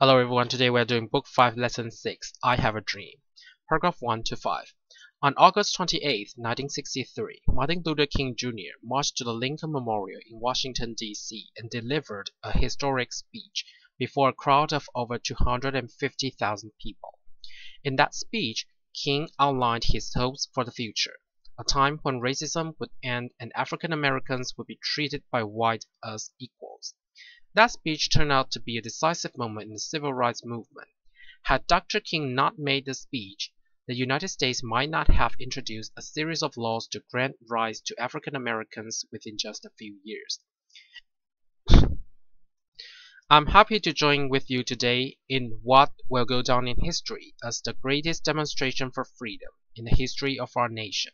Hello everyone, today we are doing Book 5, Lesson 6, I Have a Dream, Paragraph 1 to 5. On August 28, 1963, Martin Luther King Jr. marched to the Lincoln Memorial in Washington, D.C. and delivered a historic speech before a crowd of over 250,000 people. In that speech, King outlined his hopes for the future, a time when racism would end and African Americans would be treated by whites as equals. That speech turned out to be a decisive moment in the civil rights movement. Had Dr. King not made the speech, the United States might not have introduced a series of laws to grant rights to African Americans within just a few years. I'm happy to join with you today in what will go down in history as the greatest demonstration for freedom in the history of our nation.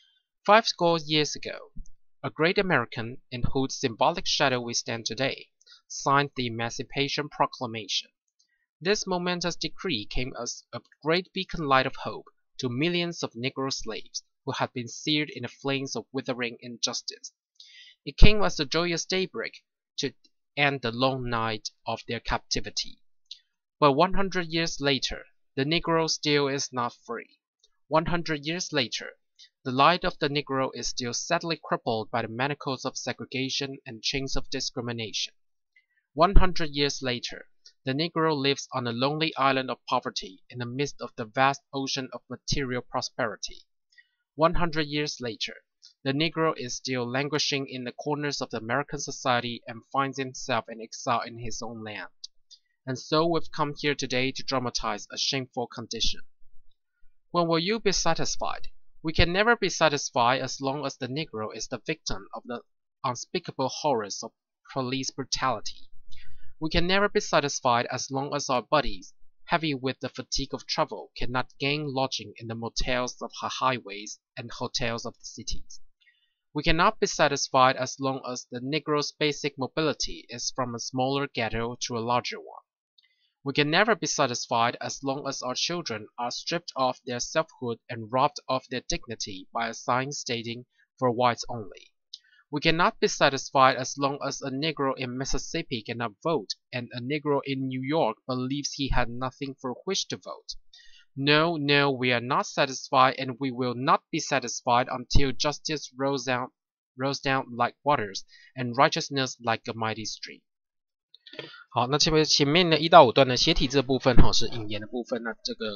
50 years ago, a great American, in whose symbolic shadow we stand today, signed the Emancipation Proclamation. This momentous decree came as a great beacon light of hope to millions of Negro slaves who had been seared in the flames of withering injustice. It came as a joyous daybreak to end the long night of their captivity. But 100 years later, the Negro still is not free. 100 years later, the light of the Negro is still sadly crippled by the manacles of segregation and chains of discrimination. 100 years later, the Negro lives on a lonely island of poverty in the midst of the vast ocean of material prosperity. 100 years later, the Negro is still languishing in the corners of the American society and finds himself in exile in his own land. And so we've come here today to dramatize a shameful condition. When will you be satisfied? We can never be satisfied as long as the Negro is the victim of the unspeakable horrors of police brutality. We can never be satisfied as long as our bodies, heavy with the fatigue of travel, cannot gain lodging in the motels of the highways and hotels of the cities. We cannot be satisfied as long as the Negro's basic mobility is from a smaller ghetto to a larger one. We can never be satisfied as long as our children are stripped of their selfhood and robbed of their dignity by a sign stating "for whites only." We cannot be satisfied as long as a Negro in Mississippi cannot vote and a Negro in New York believes he had nothing for which to vote. No, no, we are not satisfied and we will not be satisfied until justice rolls down like waters and righteousness like a mighty stream. 好，那前面的1到5段的写体这部分是引言的部分，那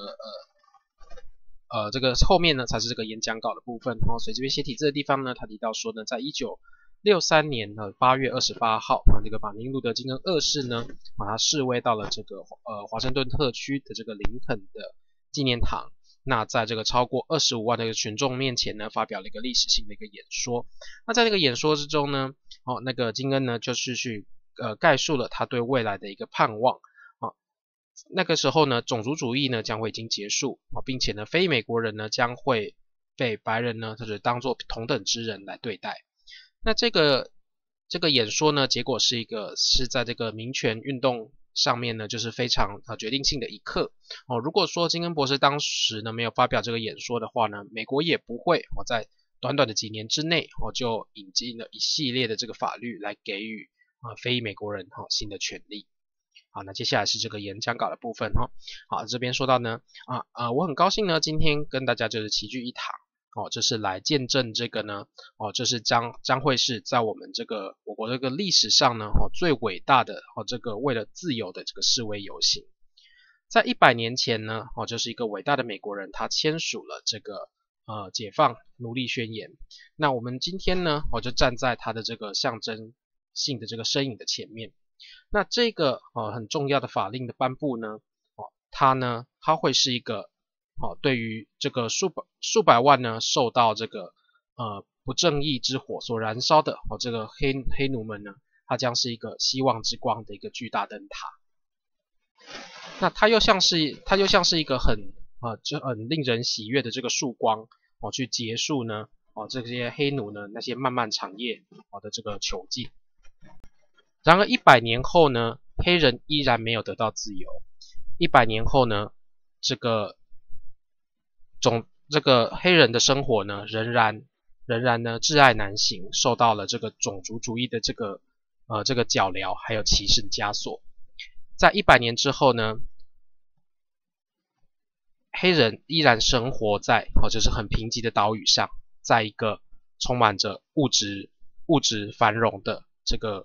这个后面呢才是这个演讲稿的部分所以这边写体字的地方呢，他提到说呢，在1963年8月28号这个马丁路德金恩二世呢他示威到了这个华盛顿特区的这个林肯的纪念堂，那在这个超过25万的群众面前呢，发表了一个历史性的一个演说。那在这个演说之中呢，那个金恩呢就是去概述了他对未来的一个盼望。那个时候呢，种族主义呢将会已经结束并且呢，非美国人呢将会被白人呢就是当作同等之人来对待。那这个演说呢，结果是在这个民权运动上面呢，就是非常决定性的一刻如果说金恩博士当时呢没有发表这个演说的话呢，美国也不会在短短的几年之内就引进了一系列的这个法律来给予非美国人新的权利。好，那接下来是这个演讲稿的部分好，这边说到呢我很高兴呢今天跟大家就是齐聚一堂这是来见证这个呢这是将会是在我们这个我国这个历史上呢最伟大的这个为了自由的这个示威游行。在100年前呢就是一个伟大的美国人他签署了这个解放奴隶宣言。那我们今天呢就站在他的这个象征性的这个身影的前面。那这个很重要的法令的颁布呢它会是一个对于这个数百万呢受到这个不正义之火所燃烧的这个黑奴们呢，它将是一个希望之光的一个巨大灯塔。那它又像是一个很令人喜悦的这个曙光去结束呢这些黑奴呢那些漫漫长夜的这个囚禁。然而100年后呢，黑人依然没有得到自由。100年后呢，这个黑人的生活呢，仍然呢挚爱难行，受到了这个种族主义的这个脚镣还有歧视的枷锁。 在100年之后呢，黑人依然生活在就是很贫瘠的岛屿上，在一个充满着物质繁荣的这个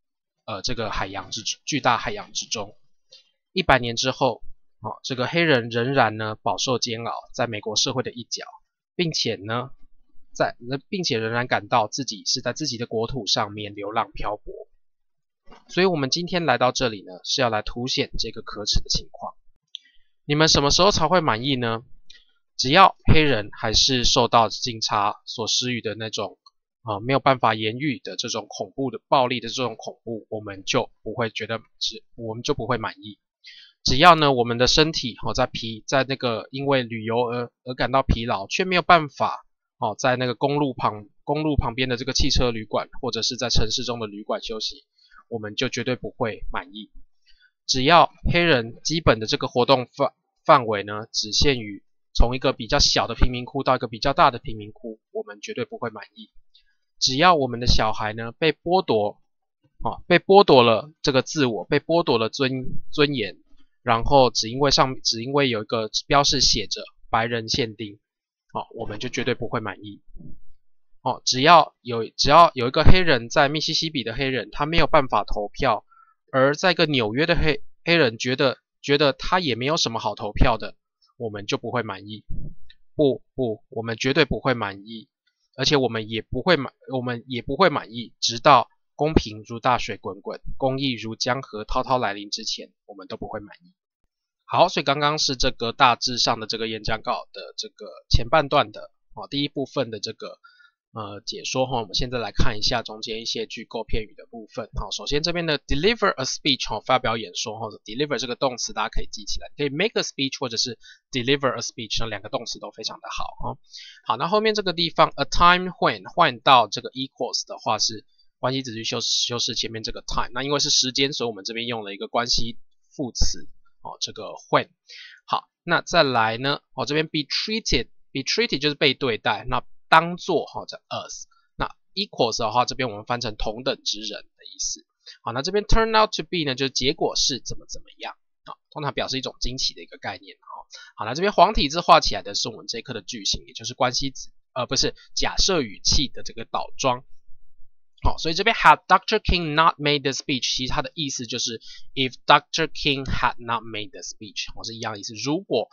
巨大海洋之中。100年之后，这个黑人仍然呢饱受煎熬，在美国社会的一角，并且仍然感到自己是在自己的国土上面流浪漂泊。所以我们今天来到这里呢，是要来凸显这个可耻的情况。你们什么时候才会满意呢？只要黑人还是受到警察所施予的那种没有办法言喻的这种恐怖的暴力的这种恐怖，我们就不会满意。只要呢我们的身体在那个因为旅游而感到疲劳，却没有办法在那个公路旁边的这个汽车旅馆或者是在城市中的旅馆休息，我们就绝对不会满意。只要黑人基本的这个活动范围呢只限于从一个比较小的贫民窟到一个比较大的贫民窟，我们绝对不会满意。只要我们的小孩呢被剥夺了这个自我，被剥夺了尊严，然后只因为有一个标示写着白人限定，我们就绝对不会满意。只要有一个黑人，在密西西比的黑人，他没有办法投票，而在一个纽约的黑人觉得他也没有什么好投票的，我们就不会满意。不，我们绝对不会满意，而且我们也不会满意，直到公平如大水滚滚，公义如江河滔滔来临之前，我们都不会满意。好，所以刚刚是这个大致上的这个演讲稿的这个前半段的第一部分的这个解说我们现在来看一下中间一些句构片语的部分。首先这边的 deliver a speech 发表演说deliver 这个动词大家可以记起来，可以 make a speech 或者是 deliver a speech， 那两个动词都非常的好好，那后面这个地方 a time when 换到这个 equals 的话是关系子句修饰前面这个 time， 那因为是时间，所以我们这边用了一个关系副词这个 when。 好，那再来呢这边 be treated 就是被对待，那当作叫 as， 那 equals 的话这边我们翻成同等之人的意思。好，那这边 turn out to be 呢就是结果是怎么样通常表示一种惊奇的一个概念好，那这边黄体字画起来的是我们这一课的句型，也就是关系子不是假设语气的这个倒装。所以这边 had Dr. King not made the speech， 其实它的意思就是 if Dr. King had not made the speech， 是一样的意思。如果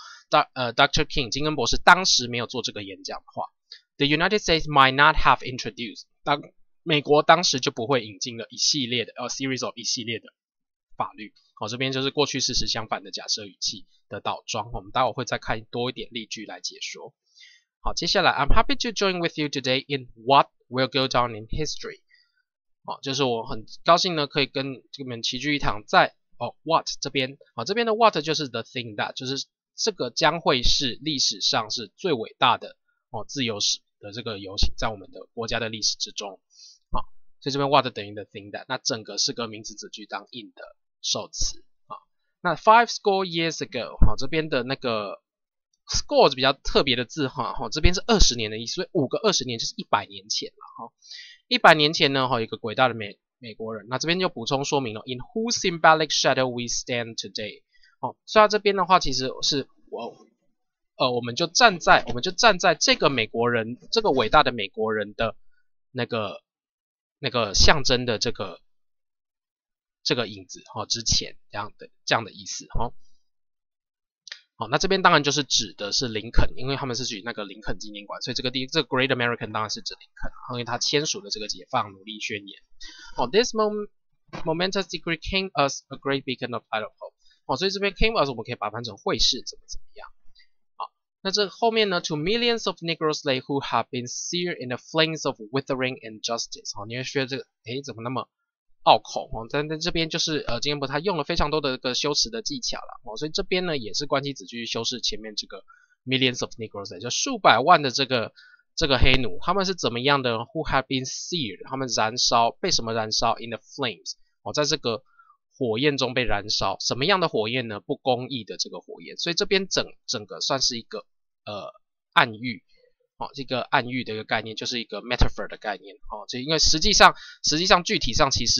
Dr. King 金恩博士当时没有做这个演讲的话， the United States might not have introduced， 美国当时就不会引进了一系列的series of 一系列的法律。这边就是过去事实相反的假设语气的倒装，我们待会会再看多一点例句来解说。好，接下来 I'm happy to join with you today in what will go down in history。就是我很高兴呢，可以跟你们齐聚一堂在what 这边这边的 what 就是 the thing that， 就是这个将会是历史上是最伟大的自由史的这个游行，在我们的国家的历史之中所以这边 what 等于 the thing that， 那整个是个名词子句当 in 的受词那 5 score years ago 这边的那个 score 是比较特别的字这边是20年的意思，所以5个20年就是100年前了100年前呢有一个伟大的美国人，那这边就补充说明了 in whose symbolic shadow we stand today。所以它这边的话其实是我们就站在这个美国人，这个伟大的美国人的那个象征的这个影子之前这样的意思那这边当然就是指的是林肯，因为他们是举那个林肯纪念馆，所以这个 Great American 当然是指林肯，因为他签署了这个解放奴隶宣言。This momentous decree came as a great beacon of light of hope。所以这边 came as 我们可以把它翻成会是怎么样。那这后面呢 to millions of Negro slaves who have been seared in the flames of withering injustice。你会觉得这个怎么那么拗口但这边就是金恩博他用了非常多的个修辞的技巧了所以这边呢也是关系子句修饰前面这个 millions of Negroes， 就数百万的这个黑奴，他们是怎么样的 who have been seared， 他们燃烧，被什么燃烧 in the flames， 在这个火焰中被燃烧，什么样的火焰呢？不公义的这个火焰，所以这边整个算是一个暗喻这个暗喻的一个概念，就是一个 metaphor 的概念就因为实际上具体上其实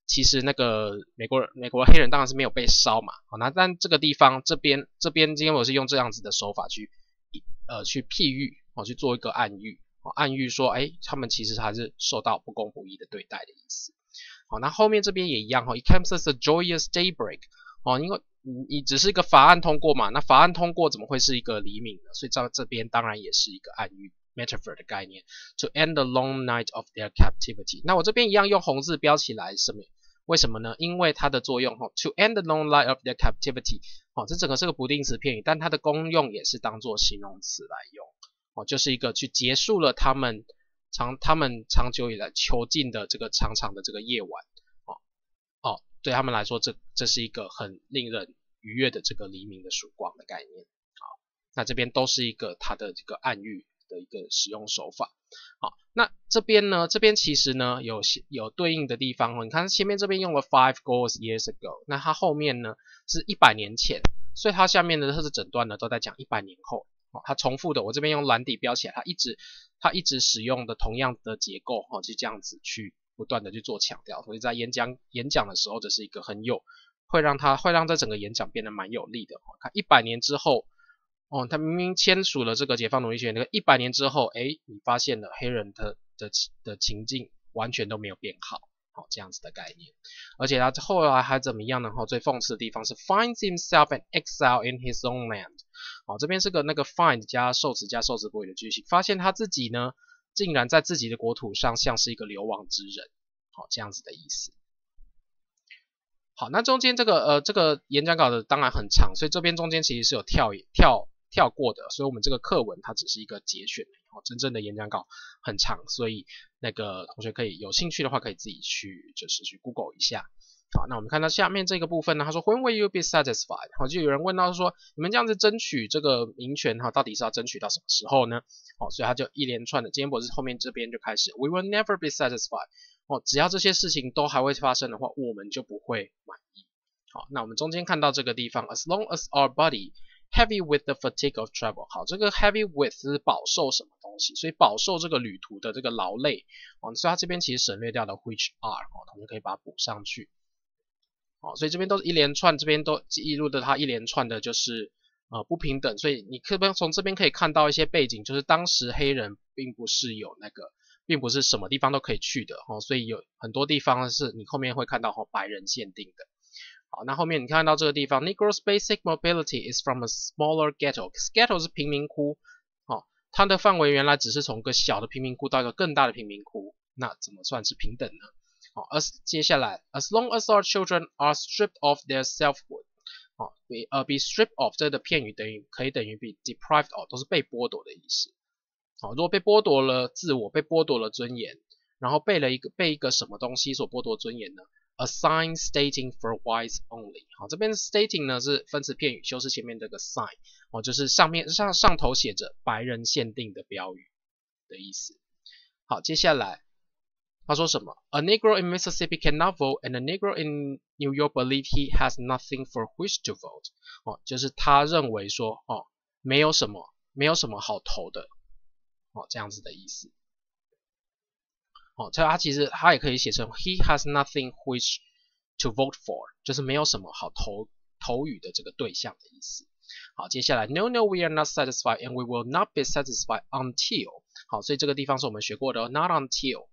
其实那个美国黑人当然是没有被烧嘛，好，那但这个地方这边今天我是用这样子的手法去譬喻，去做一个暗喻，暗喻说，他们其实还是受到不公不义的对待的意思。好，那后面这边也一样，It comes as a joyous daybreak，因为你只是一个法案通过嘛，那法案通过怎么会是一个黎明呢？所以这边当然也是一个暗喻 metaphor 的概念 ，to end the long night of their captivity。那我这边一样用红字标起来，为什么呢？因为它的作用，to end the long night of their captivity，这整个是个不定词片语，但它的功用也是当做形容词来用，就是一个去结束了他们长久以来囚禁的这个长长的这个夜晚，对他们来说，这是一个很令人愉悦的这个黎明的曙光的概念。好，那这边都是一个它的这个暗喻的一个使用手法。好，那这边其实呢有对应的地方，你看前面这边用了 5 goals years ago， 那它后面呢是100年前，所以它下面的这整段呢都在讲100年后。它重复的，我这边用蓝底标起来，它一直使用的同样的结构，就这样子去不断的去做强调，所以在演讲的时候，这是一个会让这整个演讲变得蛮有力的。看100年之后，他明明签署了这个解放奴隶协议，100年之后，你发现了黑人的情境完全都没有变好，这样子的概念。而且他后来还怎么样呢？最讽刺的地方是 finds himself an exile in his own land。这边是个那个 find 加受词补语的句型，发现他自己呢竟然在自己的国土上像是一个流亡之人，这样子的意思。好，那中间这个演讲稿的当然很长，所以这边中间其实是有跳过的，所以我们这个课文它只是一个节选，真正的演讲稿很长，所以那个同学可以有兴趣的话可以自己去Google 一下。好，那我们看到下面这个部分呢，他说 When will you be satisfied？ 就有人问到说，你们这样子争取这个民权到底是要争取到什么时候呢？所以他就一连串的，今天博士后面这边就开始 We will never be satisfied。只要这些事情都还会发生的话，我们就不会满意。好，那我们中间看到这个地方 As long as our body heavy with the fatigue of travel。 好，这个 heavy with 是饱受什么东西，所以饱受这个旅途的这个劳累，所以他这边其实省略掉了 which are， 同学可以把它补上去。所以这边都是一连串，这边都记录的它一连串的就是不平等，所以你从这边可以看到一些背景，就是当时黑人并不是什么地方都可以去的，所以有很多地方是你后面会看到白人限定的。好，那后面你看到这个地方 Negro's basic mobility is from a smaller ghetto。 是贫民窟，它的范围原来只是从一个小的贫民窟到一个更大的贫民窟，那怎么算是平等呢？接下来 As long as our children are stripped of their selfhood， be stripped of 这个片语可以等于 be deprived of， 都是被剥夺的意思。如果被剥夺了自我，被剥夺了尊严，然后被一个什么东西所剥夺尊严呢？ A sign stating for whites only。 这边 stating 呢是分词片语，修饰前面这个 sign， 就是上头写着白人限定的标语的意思。好，接下来他说什么 ？A Negro in Mississippi cannot vote, and a Negro in New York believes he has nothing for which to vote。就是他认为说，没有什么好投的，这样子的意思。他也可以写成 he has nothing which to vote for， 就是没有什么好投予的这个对象的意思。好，接下来 No, we are not satisfied, and we will not be satisfied until。 好，所以这个地方是我们学过的 not until。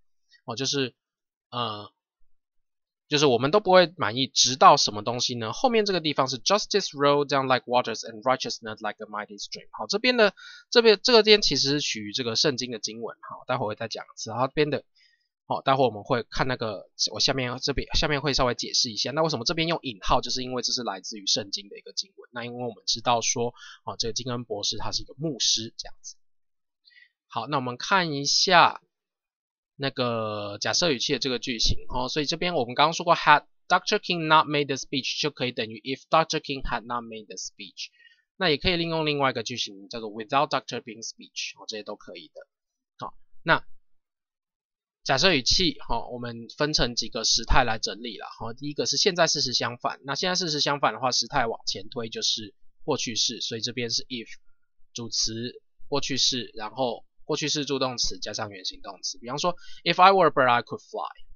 就是我们都不会满意，直到什么东西呢？后面这个地方是 Justice roll down like waters and righteousness like a mighty stream。 好，这个边其实是取于这个圣经的经文，好，待会会再讲一次。这边的，待会我们会看那个，我下面会稍微解释一下。那为什么这边用引号？就是因为这是来自于圣经的一个经文。那因为我们知道说，这个金恩博士他是一个牧师这样子。好，那我们看一下那个假设语气的这个句型，所以这边我们刚刚说过 had Dr. King not made the speech 就可以等于 if Dr. King had not made the speech。 那也可以利用另外一个句型叫做 without Dr. King's speech， 这些都可以的。好，那假设语气，我们分成几个时态来整理啦。第一个是现在事实相反，那现在事实相反的话，时态往前推就是过去式，所以这边是 if 主词过去式，然后过去式助动词加上原形动词。比方说 if I were a bird I could fly，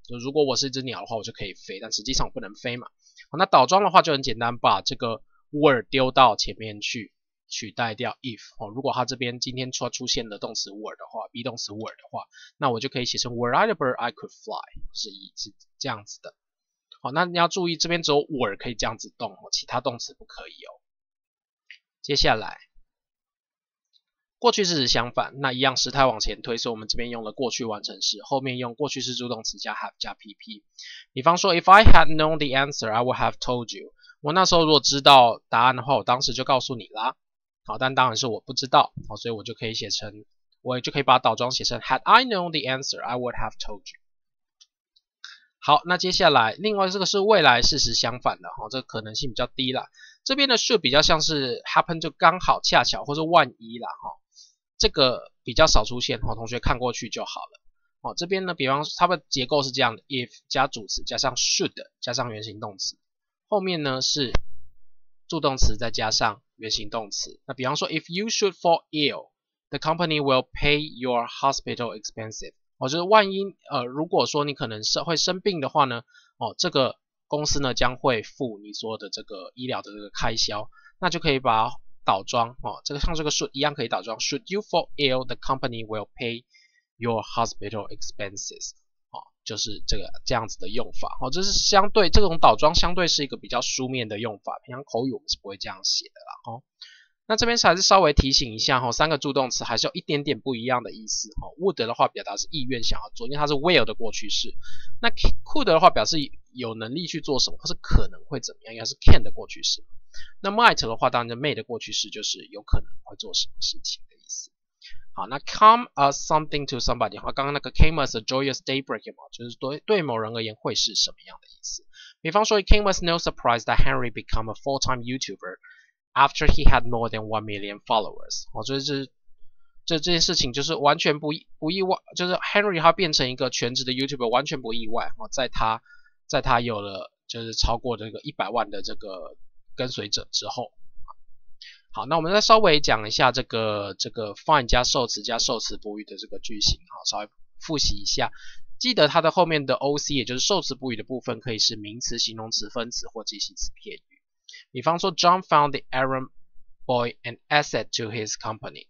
就如果我是一只鸟的话，我就可以飞，但实际上我不能飞嘛。好，那倒装的话就很简单，把这个 were 丢到前面去，取代掉 if。如果它这边今天出现的动词 were 的话 ，be 动词 were 的话，那我就可以写成 Were I a bird, I could fly， 是这样子的。好，那你要注意这边只有 were 可以这样子动，其他动词不可以哦。接下来。过去式相反，那一样时态往前推，所以我们这边用了过去完成式，后面用过去式助动词加 have 加 pp。比方说 ，If I had known the answer, I would have told you。我那时候如果知道答案的话，我当时就告诉你啦。好，但当然是我不知道，好，所以我就可以写成，我就可以把倒装写成 Had I known the answer, I would have told you。好，那接下来另外这个是未来事实相反的，这个可能性比较低啦。这边的 should 比较像是 happen 就刚好恰巧或者万一啦，这个比较少出现，同学看过去就好了。这边呢，比方说它的结构是这样的 ：if 加主词加上 should 加上原形动词，后面呢是助动词再加上原形动词。那比方说 ，if you should fall ill, the company will pay your hospital expenses。就是万一如果说你可能会生病的话呢，这个公司呢将会付你所有的这个医疗的这个开销，那就可以把倒装这个像这个 should 一样可以倒装 ，Should you fall ill, the company will pay your hospital expenses。就是这样子的用法。这是相对这种倒装相对是一个比较书面的用法，平常口语我们是不会这样写的啦。那这边还是稍微提醒一下三个助动词还是有一点点不一样的意思。would 的话表达是意愿想要做，因为它是 will 的过去式。那 could 的话表示有能力去做什么，或是可能会怎么样，应该是 can 的过去式。那 might 的话，当然 may 的过去式就是有可能会做什么事情的意思。好，那 come as something to somebody， 刚刚那个 came as a joyous daybreak 就是对某人而言会是什么样的意思？比方说 ，it came as no surprise that Henry became a full-time YouTuber after he had more than 1 million followers。就是这件事情就是完全不意外，就是 Henry 他变成一个全职的 YouTuber 完全不意外。在他有了就是超过这个100万的这个跟随者之后。好，那我们再稍微讲一下这个 find 加受词加受词补语的这个句型，稍微复习一下。记得它的后面的 OC 也就是受词补语的部分可以是名词、形容词、分词或介系词片语。比方说 John found the errand boy an asset to his company。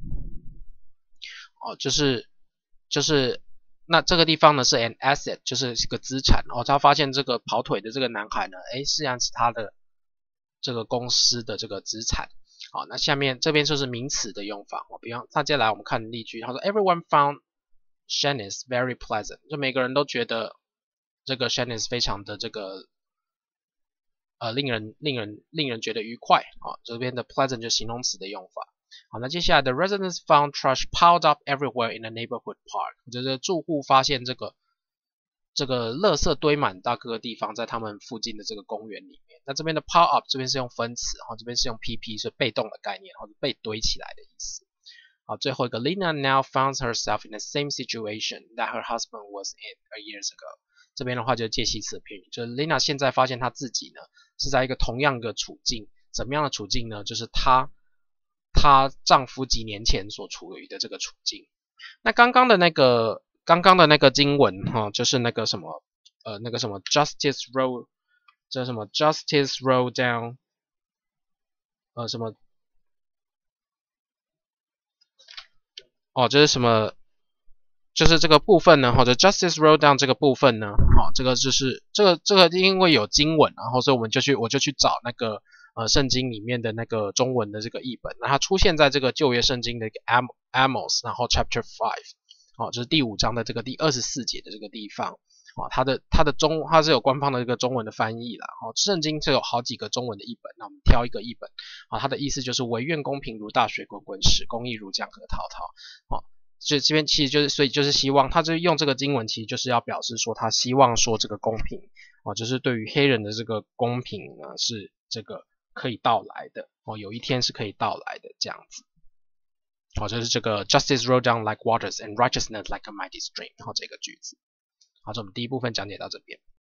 就是那这个地方呢是 an asset， 就是一个资产。他发现这个跑腿的这个男孩呢，实际上是他的这个公司的这个资产。好，那下面这边就是名词的用法。比方接下来我们看例句，他说 Everyone found Shanice very pleasant， 就每个人都觉得这个 Shanice 非常的这个令人觉得愉快。这边的 pleasant 就是形容词的用法。好，那接下来 The residents found trash piled up everywhere in the neighborhood park， 就是住户发现这个垃圾堆满到各个地方，在他们附近的这个公园里面。那这边的 pile up 这边是用分词，这边是用 pp， 是被动的概念，或者被堆起来的意思。好，最后一个 Lena now finds herself in the same situation that her husband was in a years ago。这边的话就是介系词的片语，就是 Lena 现在发现她自己呢是在一个同样的处境，怎么样的处境呢？就是她丈夫几年前所处于的这个处境。那刚刚的那个经文就是那个什么Justice roll， 这什么 Justice roll down， 什么就是什么，就是这个部分呢，或者 Justice roll down 这个部分呢，这个就是这个因为有经文，然后所以我就去找那个圣经里面的那个中文的这个译本，那它出现在这个旧约圣经的一个 Amos， 然后 Chapter 5。就是第5章的这个第24节的这个地方。它是有官方的这个中文的翻译啦。圣经是有好几个中文的译本，那我们挑一个译本。它的意思就是惟愿公平如大水滚滚，使公义如江河滔滔。这边其实就是所以就是希望他就用这个经文，其实就是要表示说他希望说这个公平就是对于黑人的这个公平呢是这个可以到来的有一天是可以到来的这样子。就是这个 Justice roll down like waters and righteousness like a mighty stream， 这个句子。好，这我们第一部分讲解到这边。